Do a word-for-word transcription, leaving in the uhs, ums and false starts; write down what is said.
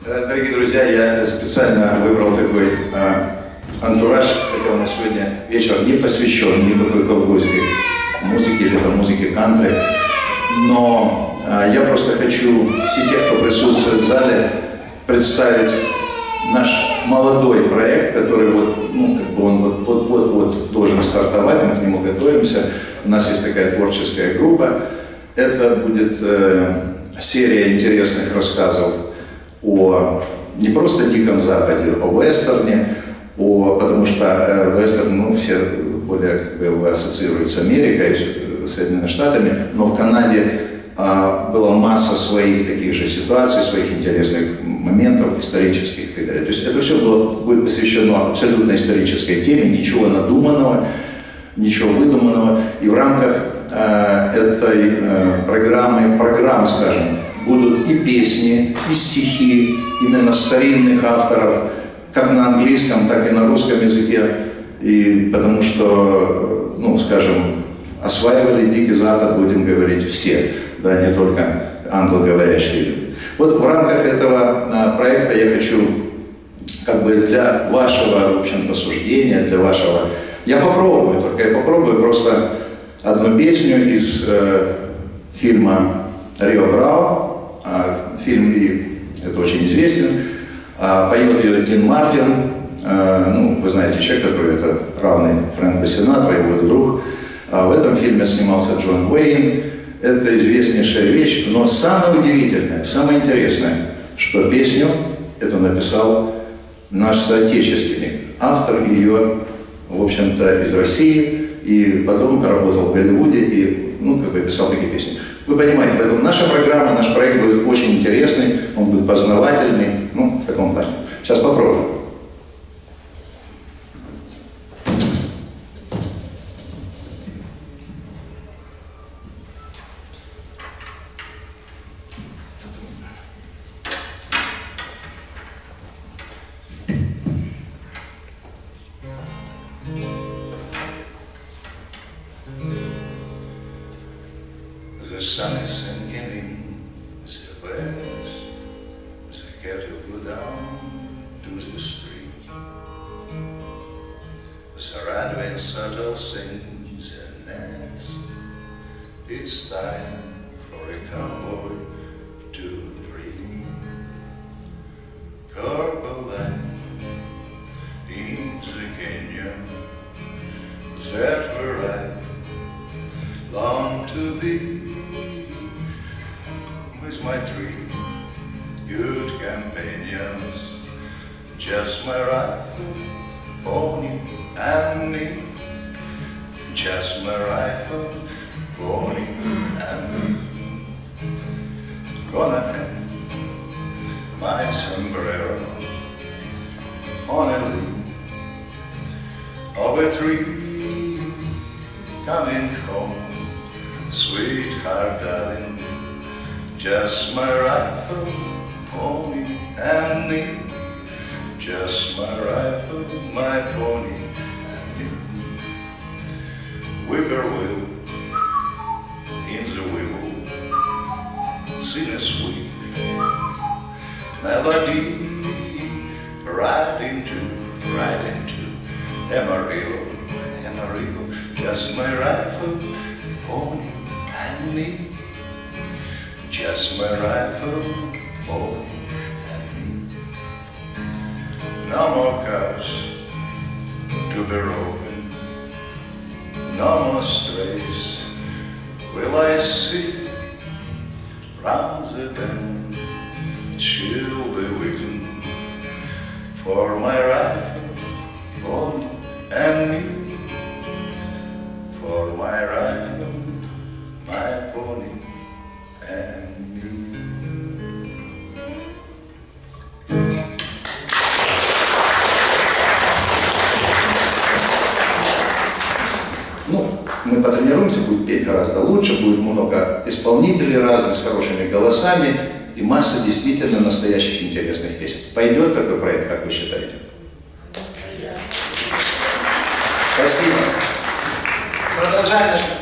Дорогие друзья, я специально выбрал такой э, антураж, хотя у нас сегодня вечер не посвящен никакой ковбойской музыке или там музыке кантри, но э, я просто хочу все тех, кто присутствует в зале, представить наш молодой проект, который вот, ну, как бы он вот-вот-вот должен стартовать, мы к нему готовимся. У нас есть такая творческая группа. Это будет э, серия интересных рассказов о не просто Диком Западе, о вестерне, о, потому что э, вестерн, ну, все более как бы ассоциируют с Америкой, с Соединенными Штатами, но в Канаде э, была масса своих таких же ситуаций, своих интересных моментов исторических и так далее. То есть это все было, будет посвящено абсолютно исторической теме, ничего надуманного, ничего выдуманного. И в рамках э, этой э, программы, программ, скажем, будут и песни, и стихи именно старинных авторов, как на английском, так и на русском языке. И потому что, ну, скажем, осваивали Дикий Запад, будем говорить, все, да, не только англоговорящие люди. Вот в рамках этого а, проекта я хочу, как бы для вашего, в общем-то, суждения, для вашего... Я попробую, только я попробую просто одну песню из э, фильма «Рио Браво». А, фильм, и это очень известен. А, поет ее Дин Мартин. А, ну, вы знаете, человек, который это равный Фрэнку Синатра, его друг. А в этом фильме снимался Джон Уэйн. Это известнейшая вещь, но самое удивительное, самое интересное, что песню эту написал наш соотечественник, автор ее, в общем-то, из России, и потом работал в Голливуде и, ну, как бы писал такие песни. Вы понимаете, поэтому наша программа, наш проект будет очень интересный, он будет познавательный, ну, в таком плане. Сейчас попробуем. The sun is sinking in the west, the cattle go down to the street. The red wind settles in the nest. It's time for a cowboy to dream. Purple land in the canyon, that where I long to be. With my three good companions, just my rifle, pony, and me. Just my rifle, pony, and me. Gonna hang my sombrero on a limb of a tree, coming home, sweetheart, darling. Just my rifle, pony, and me. Just my rifle, my pony, and me. Whippoorwill in the willow, sing a sweet melody, right into, right into Amarillo, Amarillo. Just my rifle, pony, and me. Just my rifle, pony, and me. No more cars to be broken, no more strays will I see. Round the bend she'll be waiting for my rifle, pony, and me. For my rifle, my pony, and мы потренируемся, будет петь гораздо лучше, будет много исполнителей разных, с хорошими голосами и масса действительно настоящих интересных песен. Пойдет такой проект, как вы считаете? Спасибо. Продолжаем наш